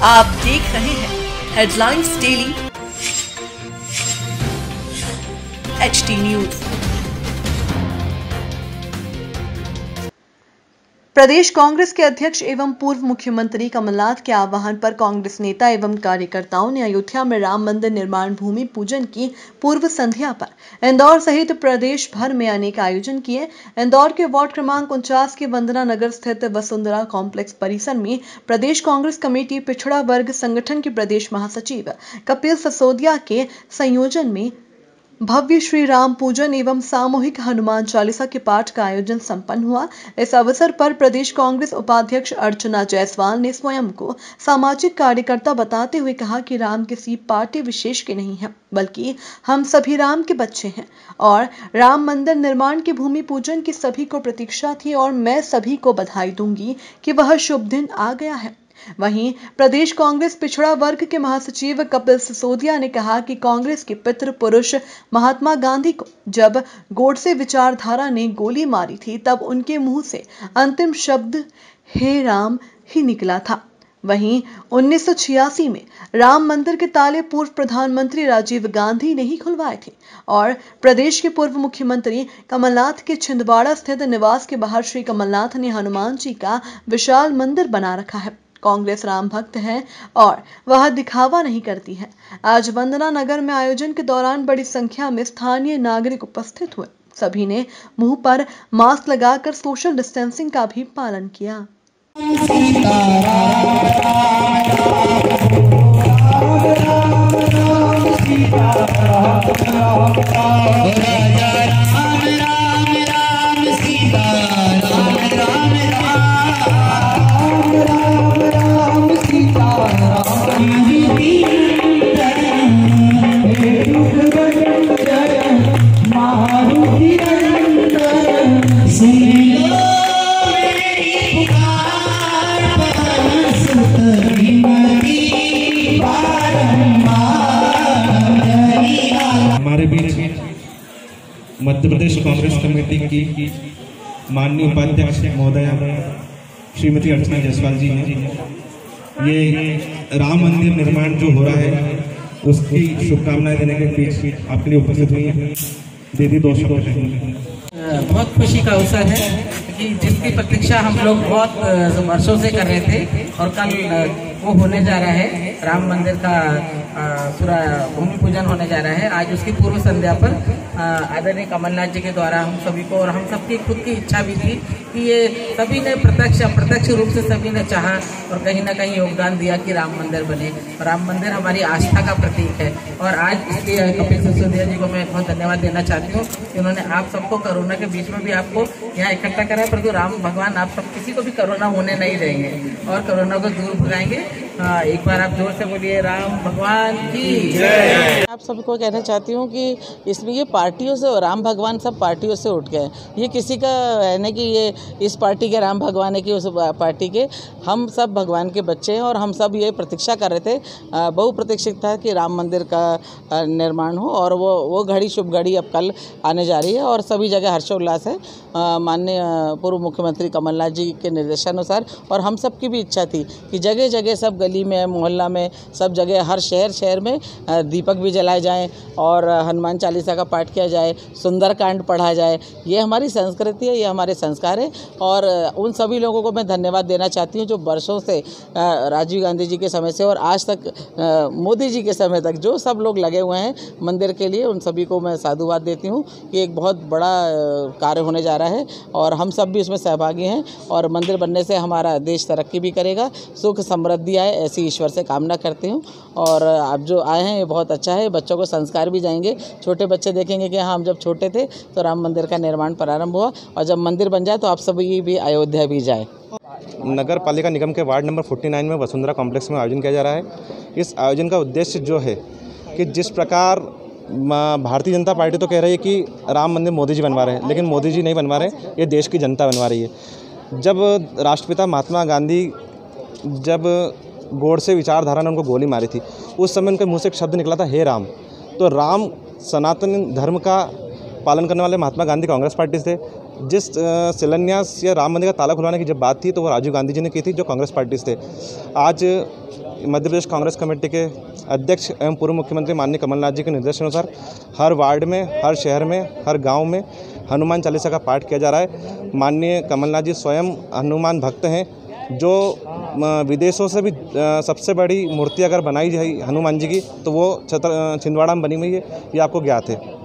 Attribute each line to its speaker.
Speaker 1: आप देख रहे हैं हेडलाइंस डेली HD न्यूज। प्रदेश कांग्रेस के अध्यक्ष एवं पूर्व मुख्यमंत्री कमलनाथ के आह्वान पर कांग्रेस नेता एवं कार्यकर्ताओं ने अयोध्या में राम मंदिर निर्माण भूमि पूजन की पूर्व संध्या पर इंदौर सहित प्रदेश भर में अनेक आयोजन किए। इंदौर के वार्ड क्रमांक 49 के वंदना नगर स्थित वसुंधरा कॉम्प्लेक्स परिसर में प्रदेश कांग्रेस कमेटी पिछड़ा वर्ग संगठन के प्रदेश महासचिव कपिल सिसोदिया के संयोजन में भव्य श्री राम पूजन एवं सामूहिक हनुमान चालीसा के पाठ का आयोजन संपन्न हुआ। इस अवसर पर प्रदेश कांग्रेस उपाध्यक्ष अर्चना जायसवाल ने स्वयं को सामाजिक कार्यकर्ता बताते हुए कहा कि राम किसी पार्टी विशेष के नहीं है, बल्कि हम सभी राम के बच्चे हैं और राम मंदिर निर्माण की भूमि पूजन की सभी को प्रतीक्षा थी और मैं सभी को बधाई दूंगी कि वह शुभ दिन आ गया है। वहीं प्रदेश कांग्रेस पिछड़ा वर्ग के महासचिव कपिल सिसोदिया ने कहा कि कांग्रेस के पितृ पुरुष महात्मा गांधी को जब गोडसे विचारधारा ने गोली मारी थी तब उनके मुंह से अंतिम शब्द हे राम ही निकला था। वहीं 1986 में राम मंदिर के ताले पूर्व प्रधानमंत्री राजीव गांधी ने ही खुलवाए थे और प्रदेश के पूर्व मुख्यमंत्री कमलनाथ के छिंदवाड़ा स्थित निवास के बाहर श्री कमलनाथ ने हनुमान जी का विशाल मंदिर बना रखा है। कांग्रेस राम भक्त है और वह दिखावा नहीं करती है। आज वंदना नगर में आयोजन के दौरान बड़ी संख्या में स्थानीय नागरिक उपस्थित हुए। सभी ने मुंह पर मास्क लगाकर सोशल डिस्टेंसिंग का भी पालन किया।
Speaker 2: हमारे बीच मध्य प्रदेश कांग्रेस कमेटी की माननीय उपाध्यक्ष महोदया श्रीमती अर्चना जायसवाल जी हैं। ये राम मंदिर निर्माण जो हो रहा है उसकी शुभकामनाएं देने के बीच आपके लिए उपस्थित हुई हैं। दीदी दोस्तों,
Speaker 3: बहुत खुशी का अवसर है कि जिसकी प्रतीक्षा हम लोग बहुत वर्षों से कर रहे थे और कल वो होने जा रहा है। राम मंदिर का पूरा भूमि पूजन होने जा रहा है। आज उसकी पूर्व संध्या पर आदरणीय कमलनाथ जी के द्वारा हम सभी को और हम सबकी खुद की इच्छा भी थी कि ये सभी ने प्रत्यक्ष अप्रत्यक्ष रूप से सभी ने चाहा और कहीं ना कहीं योगदान दिया कि राम मंदिर बने। राम मंदिर हमारी आस्था का प्रतीक है और आज इसलिए कपिल सिसोदिया जी को मैं बहुत धन्यवाद देना चाहती हूँ। उन्होंने आप सबको कोरोना के बीच में भी आपको यहाँ इकट्ठा करा, परंतु राम भगवान आप सब किसी को भी कोरोना होने नहीं देंगे और कोरोना को दूर भगाएंगे। एक बार आप जोर से बोलिए राम भगवान की जय।
Speaker 4: आप सबको कहना चाहती हूँ कि इसमें ये पार्टियों से राम भगवान सब पार्टियों से उठ गए। ये किसी का है नहीं कि ये इस पार्टी के राम भगवान है कि उस पार्टी के। हम सब भगवान के बच्चे हैं और हम सब ये प्रतीक्षा कर रहे थे, बहुप्रतीक्षित था कि राम मंदिर का निर्माण हो और वो घड़ी शुभ घड़ी अब कल आने जा रही है और सभी जगह हर्षोल्लास है। माननीय पूर्व मुख्यमंत्री कमलनाथ जी के निर्देशानुसार और हम सब की भी इच्छा थी कि जगह जगह सब गली में मोहल्ला में सब जगह हर शहर में दीपक भी जलाए जाएं और हनुमान चालीसा का पाठ किया जाए, सुंदरकांड पढ़ा जाए। ये हमारी संस्कृति है, ये हमारे संस्कार है और उन सभी लोगों को मैं धन्यवाद देना चाहती हूँ जो वर्षों से राजीव गांधी जी के समय से और आज तक मोदी जी के समय तक जो सब लोग लगे हुए हैं मंदिर के लिए। उन सभी को मैं साधुवाद देती हूँ कि एक बहुत बड़ा कार्य होने जा रहा है और हम सब भी उसमें सहभागी हैं और मंदिर बनने से हमारा देश तरक्की भी करेगा, सुख समृद्धि आए ऐसी ईश्वर से कामना करती हूँ। और आप जो आए हैं ये बहुत अच्छा है, बच्चों को संस्कार भी जाएंगे। छोटे बच्चे देखेंगे कि हाँ हम जब छोटे थे तो राम मंदिर का निर्माण प्रारंभ हुआ और जब मंदिर बन जाए तो आप सभी भी अयोध्या भी जाए।
Speaker 5: नगर पालिका निगम के वार्ड नंबर 49 में वसुंधरा कॉम्प्लेक्स में आयोजन किया जा रहा है। इस आयोजन का उद्देश्य जो है कि जिस प्रकार भारतीय जनता पार्टी तो कह रही है कि राम मंदिर मोदी जी बनवा रहे हैं, लेकिन मोदी जी नहीं बनवा रहे, ये देश की जनता बनवा रही है। जब राष्ट्रपिता महात्मा गांधी जब गोडसे विचारधारा ने उनको गोली मारी थी उस समय उनके मुंह से एक शब्द निकला था हे राम। तो राम सनातन धर्म का पालन करने वाले महात्मा गांधी कांग्रेस पार्टी से। जिस शिलान्यास या राम मंदिर का ताला खुलवाने की जब बात थी तो वो राजीव गांधी जी ने की थी जो कांग्रेस पार्टी से थे। आज मध्य प्रदेश कांग्रेस कमेटी के अध्यक्ष एवं पूर्व मुख्यमंत्री माननीय कमलनाथ जी के निर्देशानुसार हर वार्ड में, हर शहर में, हर गांव में हनुमान चालीसा का पाठ किया जा रहा है। माननीय कमलनाथ जी स्वयं हनुमान भक्त हैं, जो विदेशों से भी सबसे बड़ी मूर्ति अगर बनाई जाए हनुमान जी की तो वो छिंदवाड़ा में बनी हुई है, ये आपको ज्ञात है।